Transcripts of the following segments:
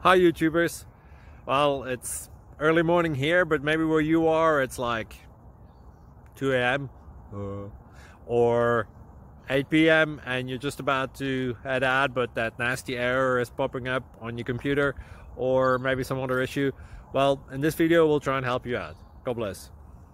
Hi YouTubers. Well, it's early morning here, but maybe where you are it's like 2 a.m. or 8 p.m. and you're just about to head out, but that nasty error is popping up on your computer, or maybe some other issue. Well, in this video we'll try and help you out. God bless.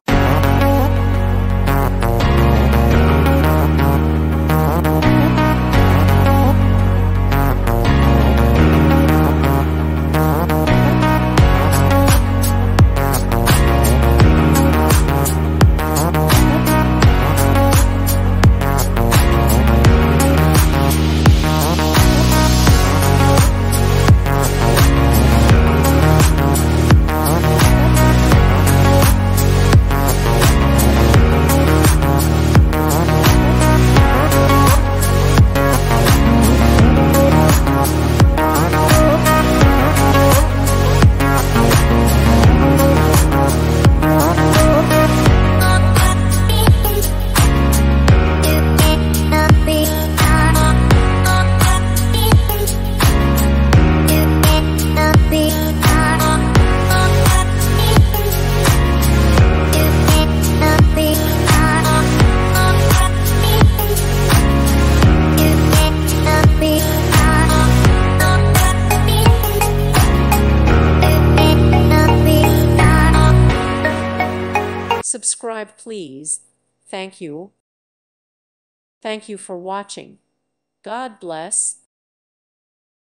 Subscribe, please. Thank you. Thank you for watching. God bless.